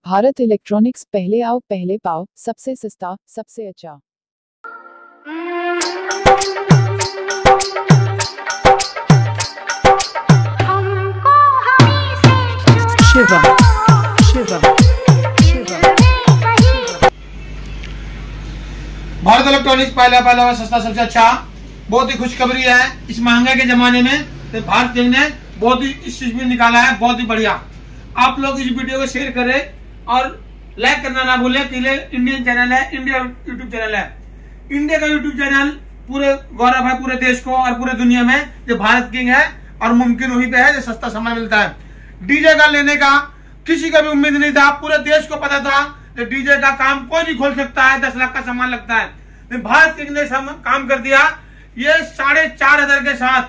Bharat electronics, पहले आओ पहले पाओ, सबसे सस्ता सबसे अच्छा। शिवम शिवम शिवम। भारत इलेक्ट्रॉनिक्स पहला और सस्ता सबसे अच्छा। बहुत ही खुशखबरी है इस महंगे के जमाने में, तो भारत किंग ने बहुत ही इस चीज में निकाला है, बहुत ही बढ़िया। आप लोग इस वीडियो को शेयर करें और लाइक करना ना भूलें। इंडियन चैनल है, इंडिया यूट्यूब चैनल है, इंडिया का यूट्यूब चैनल पूरे गौरव है पूरे देश को और पूरे दुनिया में जो भारत किंग है, और मुमकिन वहीं पे है जो सस्ता सामान मिलता है। डीजे का लेने का किसी का भी उम्मीद नहीं था, पूरे देश को पता था कि डीजे का काम कोई भी खोल सकता है, 10 लाख का सामान लगता है, लेकिन भारत किंग ने काम कर दिया। ये 4,500 के साथ,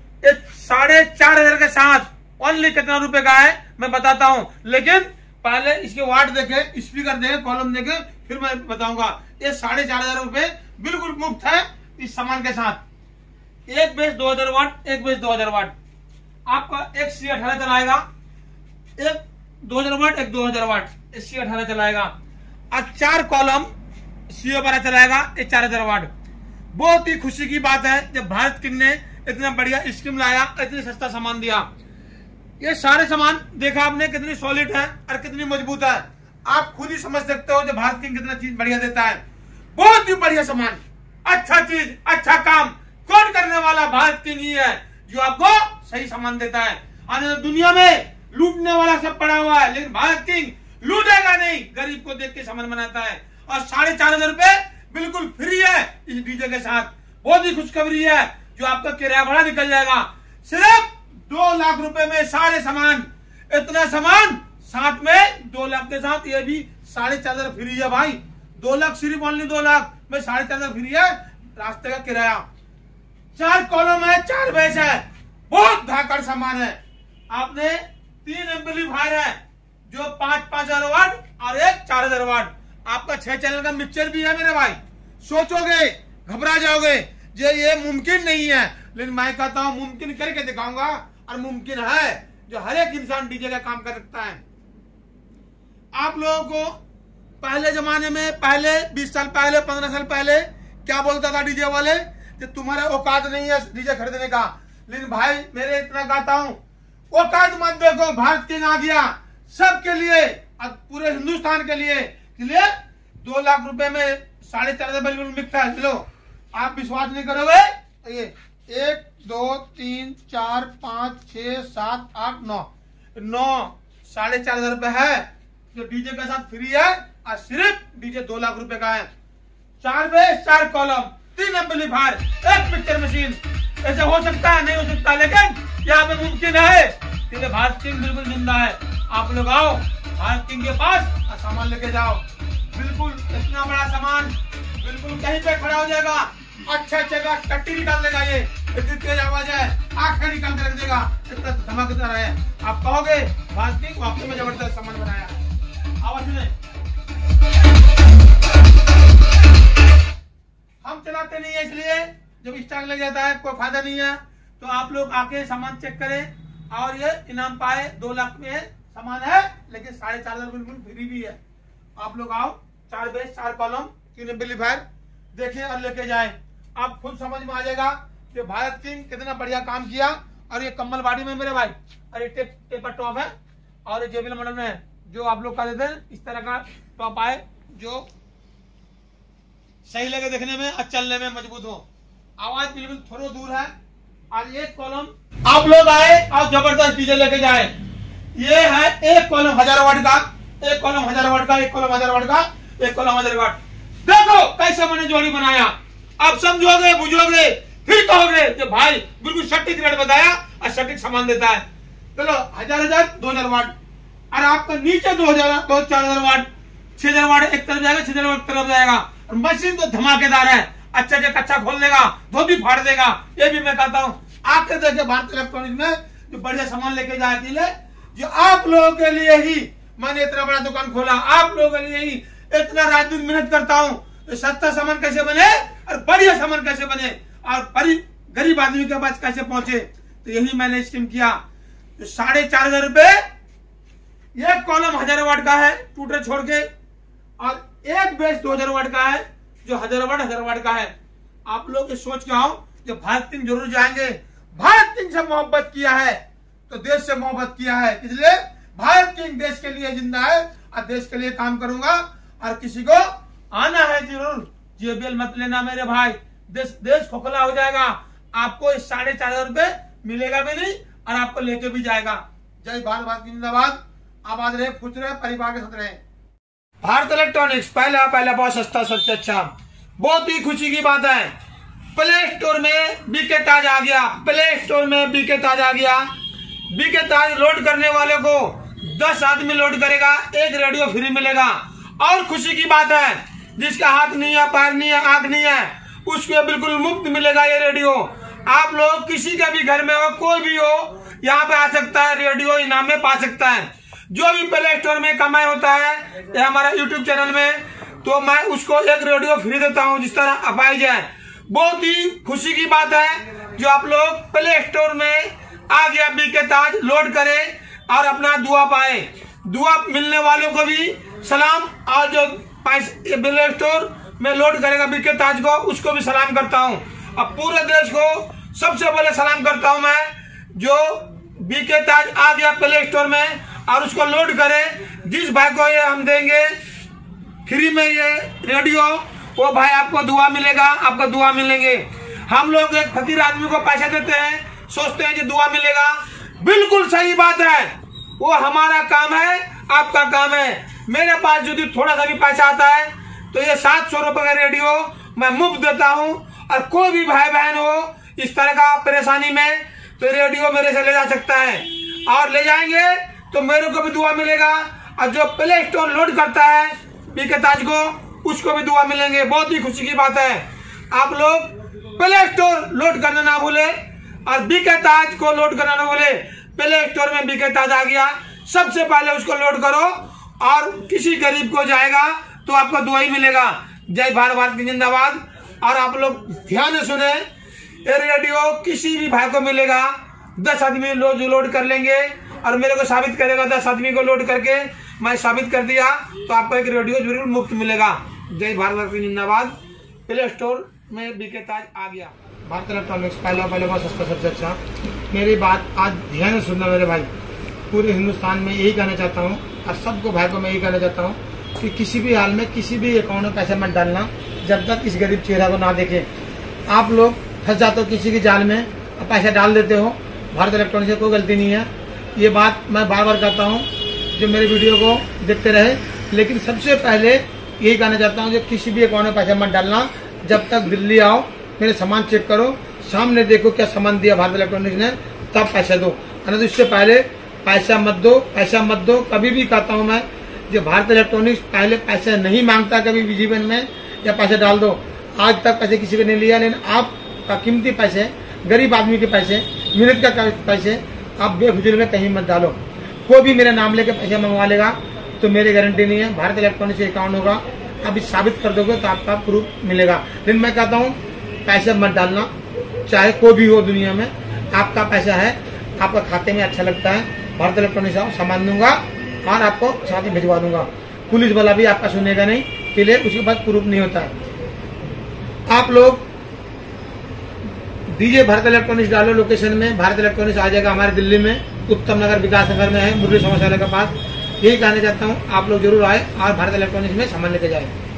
4,500 के साथ ओनली कितना रुपए का है मैं बताता हूं, लेकिन पहले इसके वाट देखे, स्पीकर देखे, कॉलम देखे, फिर मैं बताऊंगा। ये 4,500 रुपए बिल्कुल मुफ्त है इस सामान के साथ। एक बेस 2000 वाट, एक बेस 2000 वाट, आपका एक C18 चलाएगा, एक 2000 वाट, एक 2000 वाट C18 चलाएगा, और 4 कॉलम CO12 चलाएगा, ये 4000 वाट। बहुत ही खुशी की बात है जब भारत किंग ने इतना बढ़िया स्कीम लाया, इतनी सस्ता सामान दिया। ये सारे सामान देखा आपने कितनी सॉलिड है और कितनी मजबूत है, आप खुद ही समझ सकते हो जो भारत किंग कितना चीज बढ़िया देता है। बहुत ही बढ़िया सामान, अच्छा चीज, अच्छा काम कौन करने वाला? भारत किंग ही है जो आपको सही सामान देता है। आज दुनिया में लूटने वाला सब पड़ा हुआ है, लेकिन भारत किंग लूटेगा नहीं, गरीब को देख के सामान बनाता है। और 4,500 रुपए बिल्कुल फ्री है इस डीजे के साथ। बहुत ही खुशखबरी है जो आपका किराया भाड़ा निकल जाएगा। सिर्फ 2 लाख रुपए में सारे सामान, इतना सामान साथ में 2 लाख के साथ ये भी 4,500 फ्री है भाई। 2 लाख सिर्फ ओनली 2 लाख में 4,500 फ्री है रास्ते का किराया। 4 कॉलम है, 4 बेस है, बहुत धाकड़ सामान है। आपने 3 एम्पलीफायर है जो 5,000 वाट और एक 4,000 वाट। आपका 6 चैनल का मिक्सचर भी है मेरे भाई। सोचोगे घबरा जाओगे ये मुमकिन नहीं है, लेकिन मैं कहता हूं मुमकिन करके दिखाऊंगा, और मुमकिन है जो हर एक इंसान डीजे का काम कर सकता है। आप लोगों को पहले जमाने में, पहले 20 साल पहले, 15 साल पहले क्या बोलता था डीजे वाले कि तुम्हारा औकात नहीं है डीजे खरीदने का, लेकिन भाई मेरे इतना कहता हूं औकात मत देखो, भारत किंग आ गया सबके लिए और पूरे हिंदुस्तान के लिए 2 लाख रुपए में 4,500 बिल्कुल मिलता है। चलो आप विश्वास नहीं करोगे, ये 1 2 3 4 5 6 7 8 9 4,500 रुपए है जो डीजे के साथ फ्री है, और सिर्फ डीजे 2 लाख रुपए का है। 4 base, 4 column, 3 amplifier, 1 picture machine. ऐसे हो सकता है? नहीं हो सकता, लेकिन यहाँ पे मुमकिन है क्योंकि भारत किंग बिल्कुल जिंदा है। आप लोग आओ भारत किंग के पास और सामान लेके जाओ। बिल्कुल इतना बड़ा सामान बिल्कुल कहीं पे खड़ा हो जाएगा, अच्छा जगह टट्टी निकाल देगा, ये इतनी तेज आवाज है, आंखें निकाल के रख देगा, इतना धमाकेदार है। आप कहोगे भारत किंग वाकई में जबरदस्त सामान बनाया है। आवाज सुने, हम चलाते नहीं है, इसलिए जब स्टॉक लग जाता है कोई फायदा नहीं है। तो आप लोग आके सामान चेक करें और ये इनाम पाए। 2 लाख में सामान है, लेकिन 4,500 बिल्कुल फ्री भी है। आप लोग आओ, 4 बेस, 4 कॉलम, 3 एम्पलीफायर देखें और लेके जाएं। आप खुद समझ में आ जाएगा कि भारत किंग कितना बढ़िया काम किया। और ये कम्बल बाड़ी में मेरे भाई, और ये टेपर टॉप है, और ये JBL मॉडल में है जो आप लोग का देते हैं। इस तरह का टॉप आए जो सही लगे देखने में और चलने में मजबूत हो। आवाज बिल्कुल थोड़ा दूर है। और एक कॉलम आप लोग आए और जबरदस्त डीजे लेके जाए। ये है 1 कॉलम 1000 वाट का, 1 कॉलम 1000 वाट का, 1 कॉलम 1000 वाट का, 1 कॉलम 1000 वाट। देखो कैसे मैंने जोड़ी बनाया, आप समझोगे, बुझोगे, फिर कहोगे कि भाई बिल्कुल सटीक रेट बताया और सटीक सामान देता है। चलो 1000 2000 वाट, और आपका नीचे 2000 4,000 वाट, 6,000 वाट एक तरफ जाएगा, 6,000 वाट तरफ जाएगा। और मशीन तो धमाकेदार है, अच्छा से कच्चा खोल देगा, धोबी फाड़ देगा। ये भी मैं कहता हूँ आके देखे भारत इलेक्ट्रॉनिक्स में जो बढ़िया सामान लेके जाए के लिए, जो आप लोगों के लिए ही मैंने इतना बड़ा दुकान खोला, आप लोगों के लिए ही इतना रात दिन मेहनत करता हूँ। तो सस्ता सामान कैसे बने और बढ़िया सामान कैसे बने और गरीब आदमी के पास कैसे पहुंचे, तो यही मैंने स्कीम किया। तो 4,500 रुपए एक कॉलम 1000 वाट का है टूटर छोड़ के, और एक बेस 2000 वाट का है जो 1000 वाट का है। आप लोग ये सोच के आओ जो भारत किंग जरूर जाएंगे। भारत किंग से मोहब्बत किया है तो देश से मोहब्बत किया है, इसलिए भारत किंग देश के लिए जिंदा है और देश के लिए काम करूंगा। और किसी को आना है जरूर, जेबीएल मत लेना मेरे भाई, देश खोखला हो जाएगा। आपको 4,500 रुपए मिलेगा भी नहीं और आपको लेके भी जाएगा। जय भारत, भारत की जिंदाबाद। आबाद रहे, खुश रहे, परिवार के साथ रहे। भारत इलेक्ट्रॉनिक्स पहला बहुत सस्ता, सबसे अच्छा। बहुत ही खुशी की बात है, प्ले स्टोर में बीके ताज आ गया। प्ले स्टोर में बीके ताज आ गया। बीके ताज लोड करने वाले को 10 आदमी लोड करेगा, एक रेडियो फ्री मिलेगा। और खुशी की बात है, जिसका हाथ नहीं है, पैर नहीं है, आंख नहीं है, उसको बिल्कुल मुफ्त मिलेगा ये रेडियो। आप लोग किसी का भी घर में हो, कोई भी हो, यहाँ पे आ सकता है, रेडियो इनाम में पा सकता है। जो भी प्ले स्टोर में कमाई होता है या हमारा यूट्यूब चैनल में, तो मैं उसको एक रेडियो फ्री देता हूँ, जिस तरह अपाई जाए। बहुत ही खुशी की बात है जो आप लोग प्ले स्टोर में आ गया बीके ताज, लोड करें और अपना दुआ पाए। दुआ मिलने वालों को भी सलाम, और जो प्ले स्टोर में लोड करेगा बीके ताज को, उसको भी सलाम करता हूं। अब पूरे देश को सबसे पहले सलाम करता हूं मैं, जो बीके ताज आ गया प्ले स्टोर में और उसको लोड करे। जिस भाई को ये हम देंगे फ्री में ये रेडियो, वो भाई आपको दुआ मिलेगा, आपको दुआ मिलेंगे। हम लोग एक फकीर आदमी को पैसा देते हैं, सोचते हैं कि दुआ मिलेगा। बिल्कुल सही बात है, वो हमारा काम है, आपका काम है। मेरे पास यदि थोड़ा सा भी पैसा आता है तो ये 700 रुपए का रेडियो मैं मुफ्त देता हूं। और कोई भी भाई बहन हो इस तरह का परेशानी में, तो रेडियो मेरे से ले जा सकता है, और ले जाएंगे तो मेरे को भी दुआ मिलेगा। और जो प्ले स्टोर लोड करता है बीके ताज को, उसको भी दुआ मिलेंगे। बहुत ही खुशी की बात है। आप लोग प्ले स्टोर लोड करना ना भूले और बीके ताज को लोड करना ना भूले। प्ले स्टोर में बीके ताज आ गया, सबसे पहले उसको लोड करो, और किसी गरीब को जाएगा तो आपको दुआ ही मिलेगा। जय भारत, भारत की जिंदाबाद। और आप लोग ध्यान से सुने, ये रेडियो किसी भी भाई को मिलेगा। 10 आदमी लोड कर लेंगे और मेरे को साबित करेगा, 10 आदमी को लोड करके मैं साबित कर दिया तो आपको एक रेडियो जरूर मुफ्त मिलेगा। जय भारत, भारत की जिंदाबाद। प्ले स्टोर में बीके ताज आ गया। भारत इलेक्ट्रॉनिक्स पहला बहुत सस्ता, सबसे अच्छा। मेरी बात आज ध्यान से सुनना मेरे भाई, पूरे हिंदुस्तान में यही कहना चाहता हूँ और सबको भाई को मैं यही कहना चाहता हूँ कि किसी भी हाल में किसी भी अकाउंट में पैसा मत डालना जब तक इस गरीब चेहरा को ना देखे। आप लोग फंस जाते हो किसी की जाल में और पैसा डाल देते हो। भारत इलेक्ट्रॉनिक्स से कोई गलती नहीं है, ये बात मैं बार बार कहता हूँ जो मेरे वीडियो को देखते रहे। लेकिन सबसे पहले यही कहना चाहता हूँ, जो किसी भी अकाउंट में पैसा मत डालना जब तक दिल्ली आओ, मेरे सामान चेक करो, सामने देखो क्या सामान दिया भारत इलेक्ट्रॉनिक्स ने, तब पैसा दो। तो इससे पहले पैसा मत दो, पैसा मत दो। कभी भी कहता हूँ मैं, जो भारत इलेक्ट्रॉनिक्स पहले पैसा नहीं मांगता कभी भी जीवन में, या पैसा डाल दो। आज तक पैसे किसी को नहीं लिया, लेकिन आपका कीमती पैसे, गरीब आदमी के पैसे, मेहनत का पैसे आप बेफिजूल में कहीं मत डालो। कोई भी मेरा नाम लेके पैसा मंगवा लेगा तो मेरी गारंटी नहीं है, भारत इलेक्ट्रॉनिक्स का अकाउंट होगा, आप साबित कर दोगे तो आपका प्रूफ मिलेगा। लेकिन मैं कहता हूँ पैसा मत डालना, चाहे कोई भी हो दुनिया में। आपका पैसा है, आपका खाते में अच्छा लगता है, भारत इलेक्ट्रॉनिक्स आओ, सामान दूंगा और आपको साथ में भिजवा दूंगा। पुलिस वाला भी आपका सुनेगा नहीं, इसलिए उसके पास प्रूफ नहीं होता है। आप लोग दीजिए भारत इलेक्ट्रॉनिक्स, डालो लोकेशन में, भारत इलेक्ट्रॉनिक्स आ जाएगा हमारे दिल्ली में, उत्तम नगर विकास नगर में है, मुरली समाचार के पास। यही कहना चाहता हूँ, आप लोग जरूर आए और भारत इलेक्ट्रॉनिक्स में सामान लेके जाए।